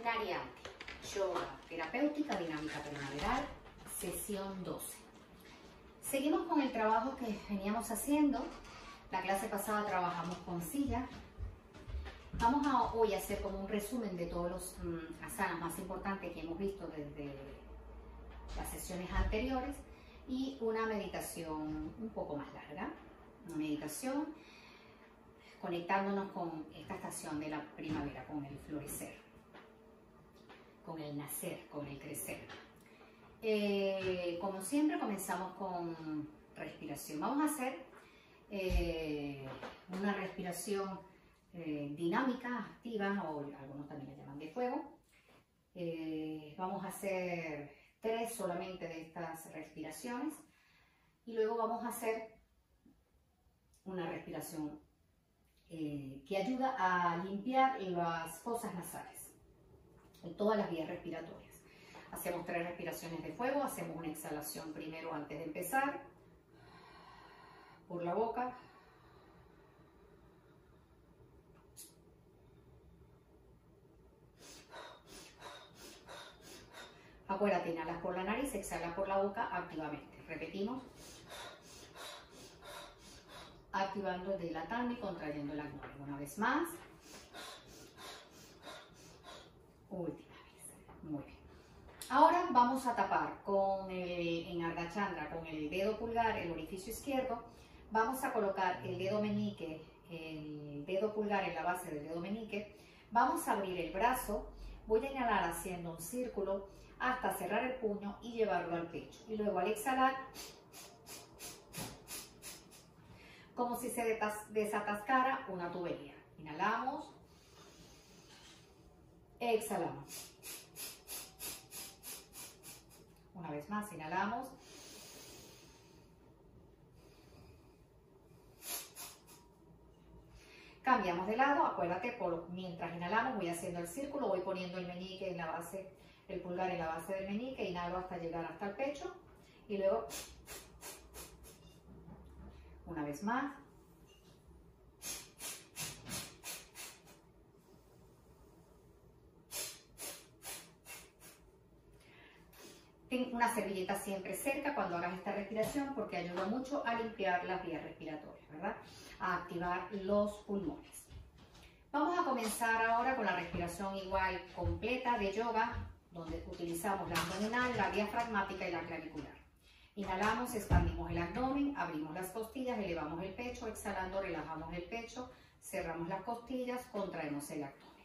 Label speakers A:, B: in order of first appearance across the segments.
A: Nariante, yoga terapéutica dinámica primaveral, sesión 12. Seguimos con el trabajo que veníamos haciendo. La clase pasada trabajamos con silla. Vamos a hoy a hacer como un resumen de todos los asanas más importantes que hemos visto desde las sesiones anteriores y una meditación un poco más larga. Una meditación conectándonos con esta estación de la primavera, con el florecer, con el nacer, con el crecer. Como siempre comenzamos con respiración. Vamos a hacer una respiración dinámica, activa, o algunos también la llaman de fuego. Vamos a hacer 3 solamente de estas respiraciones y luego vamos a hacer una respiración que ayuda a limpiar las fosas nasales en todas las vías respiratorias. Hacemos 3 respiraciones de fuego, hacemos una exhalación primero antes de empezar, por la boca. Acuérdate, inhalas por la nariz, exhalas por la boca activamente. Repetimos. Activando, dilatando y contrayendo el abdomen. Una vez más. Última vez. Muy bien. Ahora vamos a tapar con en Ardha Chandra, con el dedo pulgar, el orificio izquierdo. Vamos a colocar el dedo meñique, el dedo pulgar en la base del dedo meñique. Vamos a abrir el brazo. Voy a inhalar haciendo un círculo hasta cerrar el puño y llevarlo al pecho. Y luego al exhalar, como si se desatascara una tubería. Inhalamos, exhalamos. Una vez más, inhalamos. Cambiamos de lado, acuérdate, mientras inhalamos voy haciendo el círculo, voy poniendo el meñique en la base, el pulgar en la base del meñique, inhalo hasta llegar hasta el pecho y luego una vez más. Ten una servilleta siempre cerca cuando hagas esta respiración porque ayuda mucho a limpiar las vías respiratorias, ¿verdad? A activar los pulmones. Vamos a comenzar ahora con la respiración igual completa de yoga, donde utilizamos la abdominal, la diafragmática y la clavicular. Inhalamos, expandimos el abdomen, abrimos las costillas, elevamos el pecho, exhalando relajamos el pecho, cerramos las costillas, contraemos el abdomen.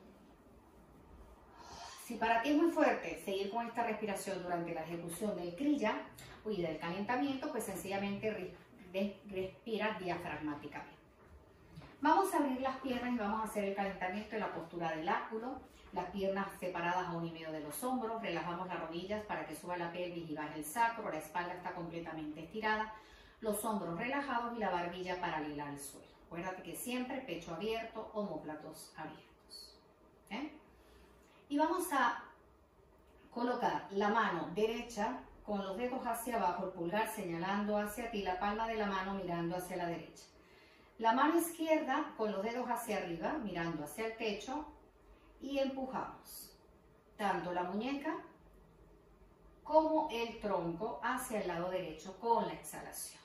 A: Si para ti es muy fuerte seguir con esta respiración durante la ejecución del kriya y del calentamiento, pues sencillamente respira diafragmáticamente. Vamos a abrir las piernas y vamos a hacer el calentamiento en la postura del áculo, las piernas separadas a 1,5 de los hombros, relajamos las rodillas para que suba la pelvis y baje el sacro, la espalda está completamente estirada, los hombros relajados y la barbilla paralela al suelo. Acuérdate que siempre pecho abierto, omóplatos abiertos. Y vamos a colocar la mano derecha con los dedos hacia abajo, el pulgar señalando hacia ti, la palma de la mano mirando hacia la derecha. La mano izquierda con los dedos hacia arriba, mirando hacia el techo y empujamos tanto la muñeca como el tronco hacia el lado derecho con la exhalación.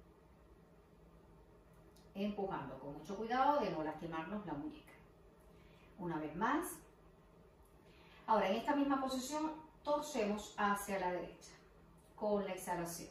A: Empujando con mucho cuidado de no lastimarnos la muñeca. Una vez más. Ahora en esta misma posición torcemos hacia la derecha con la exhalación.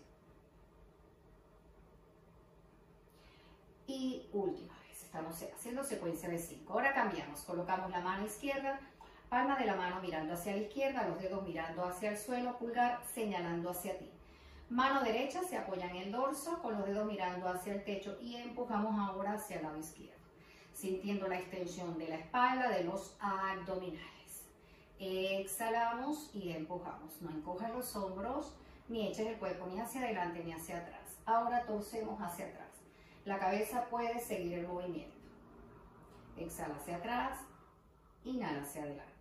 A: Y última vez, estamos haciendo secuencia de 5. Ahora cambiamos, colocamos la mano izquierda, palma de la mano mirando hacia la izquierda, los dedos mirando hacia el suelo, pulgar señalando hacia ti. Mano derecha se apoya en el dorso, con los dedos mirando hacia el techo y empujamos ahora hacia el lado izquierdo, sintiendo la extensión de la espalda, de los abdominales. Exhalamos y empujamos. No encojas los hombros, ni eches el cuerpo ni hacia adelante ni hacia atrás. Ahora torcemos hacia atrás. La cabeza puede seguir el movimiento. Exhala hacia atrás, inhala hacia adelante.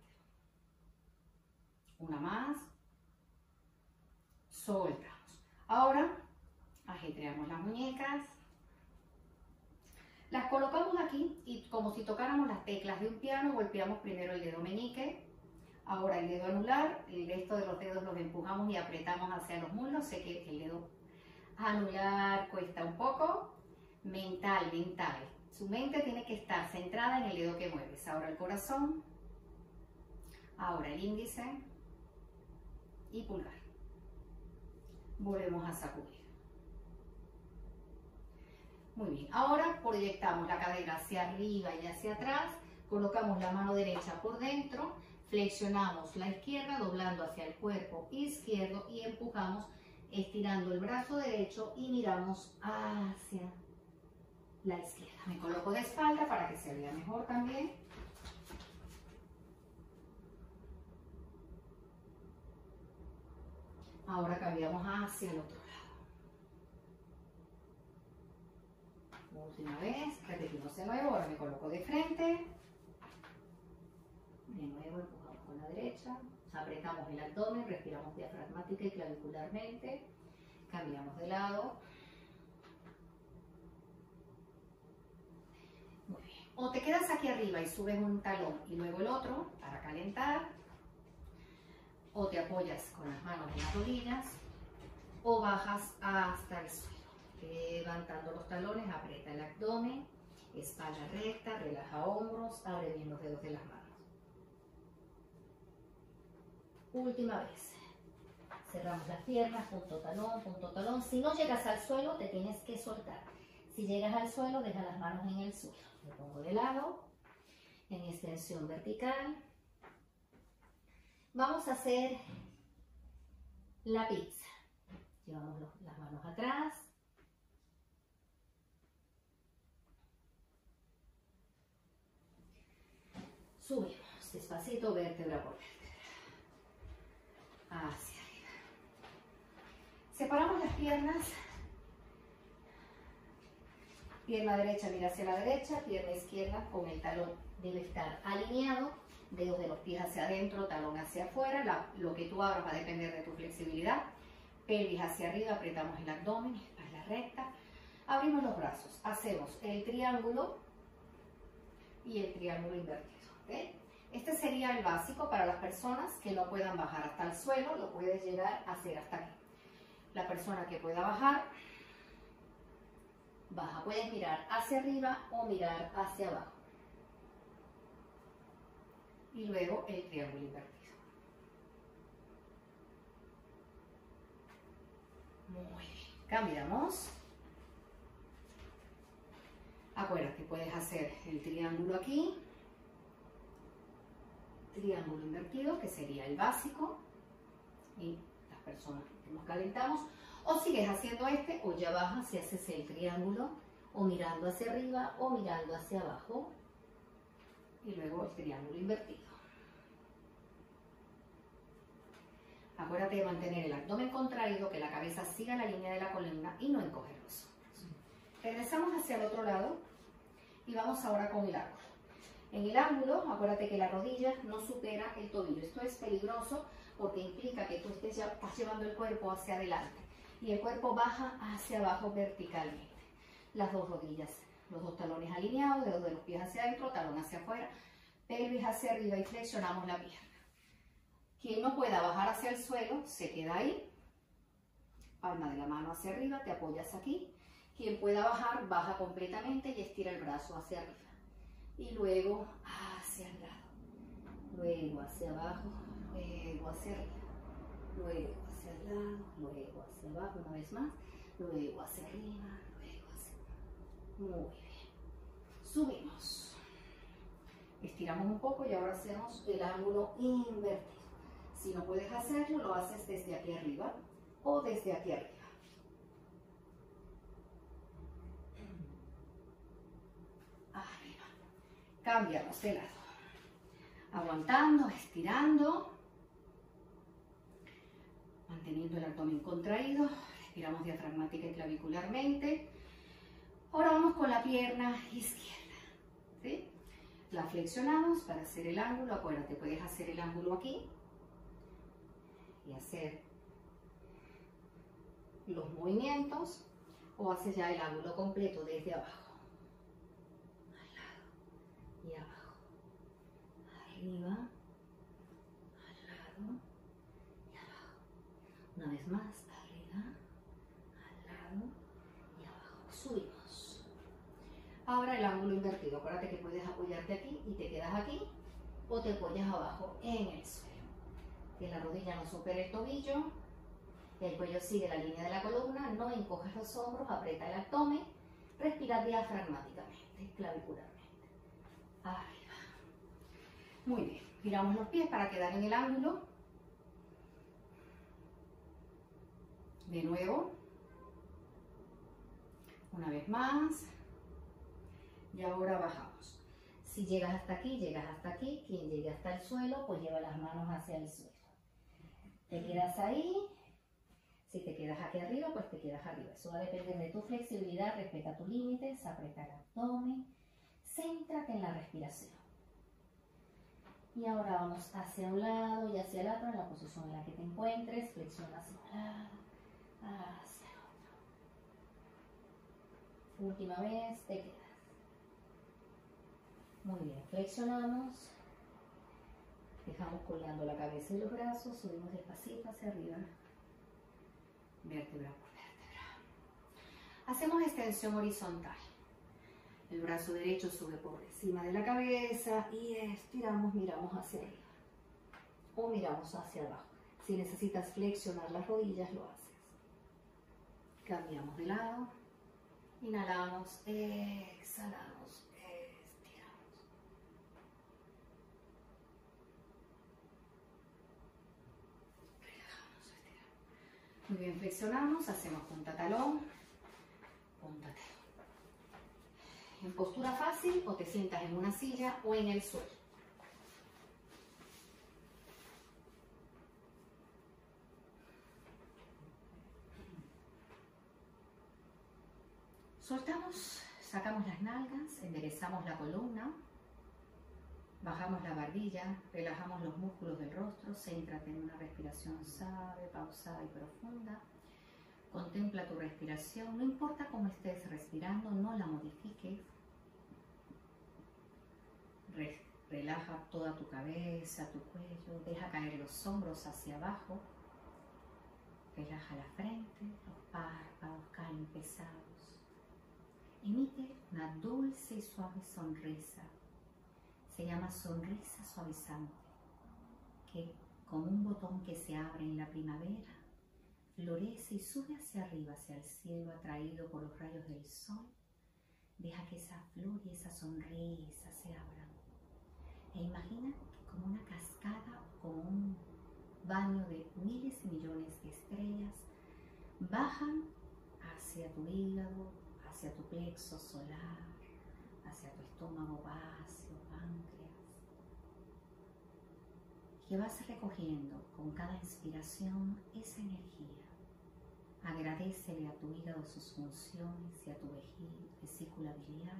A: Una más. Soltamos. Ahora ajetreamos las muñecas. Las colocamos aquí y como si tocáramos las teclas de un piano, golpeamos primero el dedo meñique, Ahora el dedo anular, el resto de los dedos los empujamos y apretamos hacia los muslos. Sé que el dedo anular cuesta un poco. Mental. Su mente tiene que estar centrada en el dedo que mueves. Ahora el corazón. Ahora el índice y pulgar. Volvemos a sacudir. Muy bien. Ahora proyectamos la cadera hacia arriba y hacia atrás. Colocamos la mano derecha por dentro. Flexionamos la izquierda, doblando hacia el cuerpo izquierdo y empujamos, estirando el brazo derecho y miramos hacia la izquierda. Me coloco de espalda para que se vea mejor también. Ahora cambiamos hacia el otro lado. Última vez, repetimos de nuevo, ahora me coloco de frente. De nuevo empujamos con la derecha, apretamos el abdomen, respiramos diafragmática y clavicularmente, cambiamos de lado. Muy bien. O te quedas aquí arriba y subes un talón y luego el otro para calentar, o te apoyas con las manos en las rodillas, o bajas hasta el suelo. Levantando los talones, aprieta el abdomen, espalda recta, relaja hombros, abre bien los dedos de las manos. Última vez. Cerramos las piernas, punto talón, punto talón. Si no llegas al suelo, te tienes que soltar. Si llegas al suelo, deja las manos en el suelo. Me pongo de lado, en extensión vertical. Vamos a hacer la pizza. Llevamos las manos atrás. Subimos despacito, vértebra por vértebra. Hacia arriba. Separamos las piernas. Pierna derecha mira hacia la derecha, pierna izquierda con el talón debe estar alineado, dedos de los pies hacia adentro, talón hacia afuera. Lo que tú abras va a depender de tu flexibilidad. Pelvis hacia arriba, apretamos el abdomen, espalda recta. Abrimos los brazos, hacemos el triángulo y el triángulo invertido. ¿Okay? Este sería el básico para las personas que no puedan bajar hasta el suelo, lo puedes llegar a hacer hasta aquí. La persona que pueda bajar, baja. Puedes mirar hacia arriba o mirar hacia abajo. Y luego el triángulo invertido. Muy bien. Cambiamos. Acuérdate, puedes hacer el triángulo aquí. Triángulo invertido, que sería el básico. Y las personas que nos calentamos. O sigues haciendo este, o ya bajas y haces el triángulo, o mirando hacia arriba, o mirando hacia abajo. Y luego el triángulo invertido. Acuérdate de mantener el abdomen contraído, que la cabeza siga la línea de la columna y no encoger los hombros. Regresamos hacia el otro lado y vamos ahora con el ángulo. En el ángulo, acuérdate que la rodilla no supera el tobillo. Esto es peligroso porque implica que tú estás llevando el cuerpo hacia adelante y el cuerpo baja hacia abajo verticalmente. Las dos rodillas, los dos talones alineados, dedos de los pies hacia adentro, talón hacia afuera, pelvis hacia arriba y flexionamos la pierna. Quien no pueda bajar hacia el suelo, se queda ahí. Palma de la mano hacia arriba, te apoyas aquí. Quien pueda bajar, baja completamente y estira el brazo hacia arriba. Y luego hacia el lado. Luego hacia abajo, luego hacia arriba. Luego hacia el lado, luego hacia abajo una vez más. Luego hacia arriba, luego hacia abajo. Muy bien. Subimos. Estiramos un poco y ahora hacemos el ángulo invertido. Si no puedes hacerlo, lo haces desde aquí arriba o desde aquí arriba. Arriba. Cambiamos de lado. Aguantando, estirando. Manteniendo el abdomen contraído. Respiramos diafragmática y clavicularmente. Ahora vamos con la pierna izquierda. ¿Sí? La flexionamos para hacer el ángulo. Acuérdate, puedes hacer el ángulo aquí. Y hacer los movimientos o haces ya el ángulo completo desde abajo, al lado y abajo, arriba, más, arriba, al lado y abajo. Subimos. Ahora el ángulo invertido. Acuérdate que puedes apoyarte aquí y te quedas aquí o te apoyas abajo en el suelo. Que la rodilla no supere el tobillo, que el cuello sigue la línea de la columna, no encojas los hombros, aprieta el abdomen, respira diafragmáticamente, clavicularmente. Arriba. Muy bien, giramos los pies para quedar en el ángulo. De nuevo. Una vez más. Y ahora bajamos. Si llegas hasta aquí, llegas hasta aquí. Quien llegue hasta el suelo, pues lleva las manos hacia el suelo. Te quedas ahí. Si te quedas aquí arriba, pues te quedas arriba. Eso va a depender de tu flexibilidad. Respeta tus límites, aprieta el abdomen. Céntrate en la respiración. Y ahora vamos hacia un lado y hacia el otro en la posición en la que te encuentres. Flexiona hacia un lado, hacia el otro. Última vez, te quedas. Muy bien, flexionamos. Dejamos colgando la cabeza y los brazos. Subimos despacito hacia arriba. Vértebra por vértebra. Hacemos extensión horizontal. El brazo derecho sube por encima de la cabeza y estiramos, miramos hacia arriba. O miramos hacia abajo. Si necesitas flexionar las rodillas, lo haces. Cambiamos de lado. Inhalamos, exhalamos, estiramos. Relajamos, estiramos. Muy bien, flexionamos, hacemos punta talón, punta talón. En postura fácil, o te sientas en una silla o en el suelo. Soltamos, sacamos las nalgas, enderezamos la columna, bajamos la barbilla, relajamos los músculos del rostro, céntrate en una respiración suave, pausada y profunda. Contempla tu respiración, no importa cómo estés respirando, no la modifiques. Relaja toda tu cabeza, tu cuello, deja caer los hombros hacia abajo. Relaja la frente, los párpados caen pesados. Emite una dulce y suave sonrisa. Se llama sonrisa suavizante, que como un botón que se abre en la primavera, florece y sube hacia arriba, hacia el cielo, atraído por los rayos del sol. Deja que esa flor y esa sonrisa se abran. E imagina que como una cascada o como un baño de miles y millones de estrellas, bajan hacia tu hígado, hacia tu plexo solar, hacia tu estómago vacío, páncreas, que vas recogiendo con cada inspiración esa energía. Agradécele a tu hígado sus funciones y a tu vesícula biliar.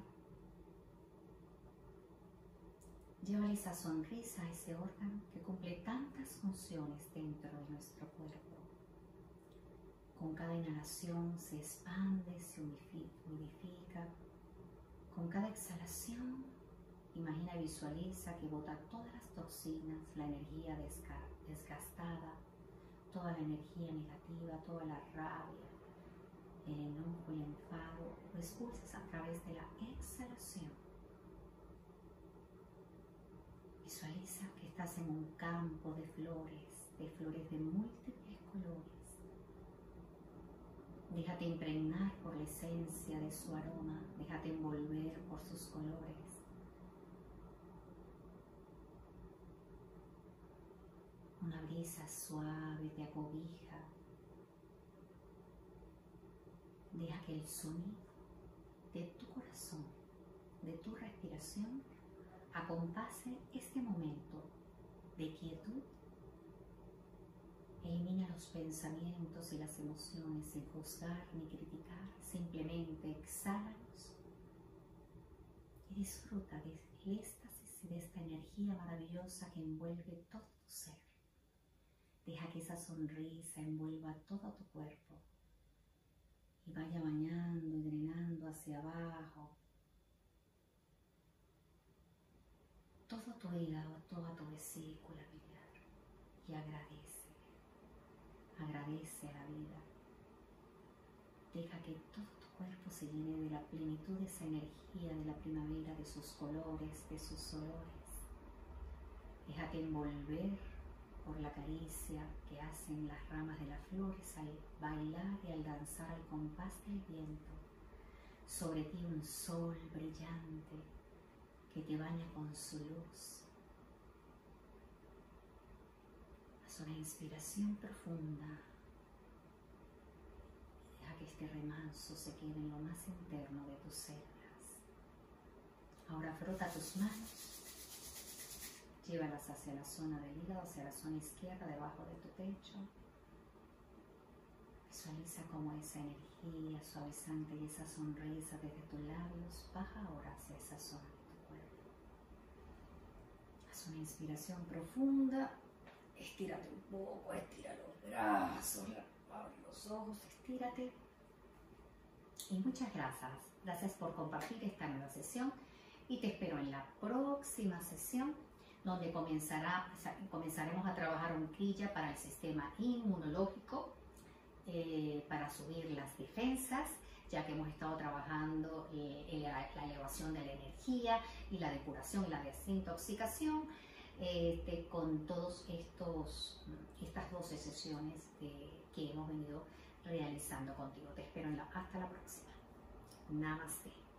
A: Lleva esa sonrisa a ese órgano que cumple tantas funciones dentro de nuestro cuerpo. Con cada inhalación se expande, se unifica. Con cada exhalación, imagina y visualiza que bota todas las toxinas, la energía desgastada, toda la energía negativa, toda la rabia, el enojo, el enfado, lo expulsas a través de la exhalación. Visualiza que estás en un campo de flores de múltiples colores. Déjate impregnar por la esencia de su aroma, déjate envolver por sus colores. Una brisa suave te acobija. Deja que el sonido de tu corazón, de tu respiración, acompase este momento de quietud. Elimina los pensamientos y las emociones sin juzgar ni criticar. Simplemente exhálalos y disfruta del éxtasis y de esta energía maravillosa que envuelve todo tu ser. Deja que esa sonrisa envuelva todo tu cuerpo y vaya bañando y drenando hacia abajo todo tu hígado, toda tu vesícula biliar, y agradece agradece a la vida. Deja que todo tu cuerpo se llene de la plenitud de esa energía de la primavera, de sus colores, de sus olores. Déjate envolver por la caricia que hacen las ramas de las flores al bailar y al danzar al compás del viento. Sobre ti un sol brillante que te baña con su luz. Haz una inspiración profunda. Deja que este remanso se quede en lo más interno de tus células. Ahora frota tus manos. Llévalas hacia la zona del hígado, hacia la zona izquierda, debajo de tu pecho. Visualiza cómo esa energía suavizante y esa sonrisa desde tus labios baja ahora hacia esa zona de tu cuerpo. Haz una inspiración profunda. Estírate un poco, estira los brazos, abre los ojos, estírate. Y muchas gracias. Gracias por compartir esta nueva sesión. Y te espero en la próxima sesión, donde comenzaremos a trabajar un crilla para el sistema inmunológico, para subir las defensas, ya que hemos estado trabajando la elevación de la energía y la depuración y la desintoxicación, con todas estas 12 sesiones que hemos venido realizando contigo. Te espero hasta la próxima. Namaste.